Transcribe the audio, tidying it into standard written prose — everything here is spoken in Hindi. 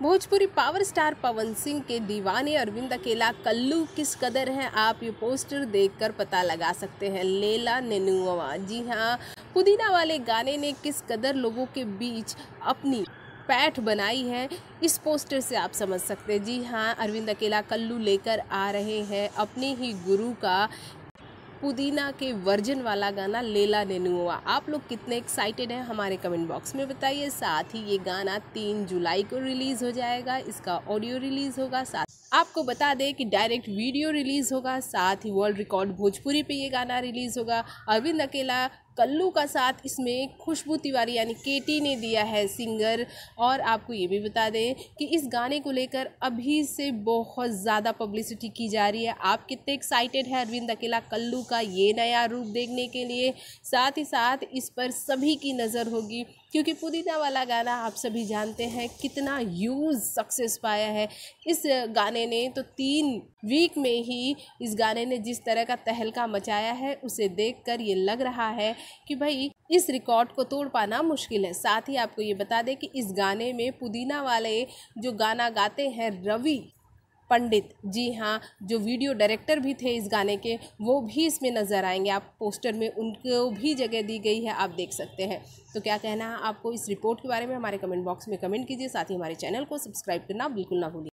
भोजपुरी पावर स्टार पवन सिंह के दीवाने अरविंद अकेला कल्लू किस कदर हैं, आप ये पोस्टर देखकर पता लगा सकते हैं। लैला नेनुआ, जी हाँ, पुदीना वाले गाने ने किस कदर लोगों के बीच अपनी पैठ बनाई है, इस पोस्टर से आप समझ सकते हैं। जी हाँ, अरविंद अकेला कल्लू लेकर आ रहे हैं अपने ही गुरु का पुदीना के वर्जन वाला गाना लैला नेनुआ। आप लोग कितने एक्साइटेड हैं हमारे कमेंट बॉक्स में बताइए। साथ ही ये गाना 3 जुलाई को रिलीज़ हो जाएगा, इसका ऑडियो रिलीज़ होगा। साथ आपको बता दें कि डायरेक्ट वीडियो रिलीज़ होगा, साथ ही वर्ल्ड रिकॉर्ड भोजपुरी पे ये गाना रिलीज़ होगा। अरविंद अकेला कल्लू का साथ इसमें खुशबू तिवारी यानी केटी ने दिया है सिंगर। और आपको ये भी बता दें कि इस गाने को लेकर अभी से बहुत ज़्यादा पब्लिसिटी की जा रही है। आप कितने एक्साइटेड हैं अरविंद अकेला कल्लू का ये नया रूप देखने के लिए? साथ ही साथ इस पर सभी की नज़र होगी, क्योंकि पुदीना वाला गाना आप सभी जानते हैं कितना ह्यूज सक्सेस पाया है। इस गाने ने तो 3 वीक में ही इस गाने ने जिस तरह का तहलका मचाया है, उसे देखकर ये लग रहा है कि भाई इस रिकॉर्ड को तोड़ पाना मुश्किल है। साथ ही आपको ये बता दें कि इस गाने में पुदीना वाले जो गाना गाते हैं रवि पंडित, जी हाँ, जो वीडियो डायरेक्टर भी थे इस गाने के, वो भी इसमें नज़र आएंगे। आप पोस्टर में उनको भी जगह दी गई है, आप देख सकते हैं। तो क्या कहना है आपको इस रिपोर्ट के बारे में, हमारे कमेंट बॉक्स में कमेंट कीजिए। साथ ही हमारे चैनल को सब्सक्राइब करना बिल्कुल ना भूलिए।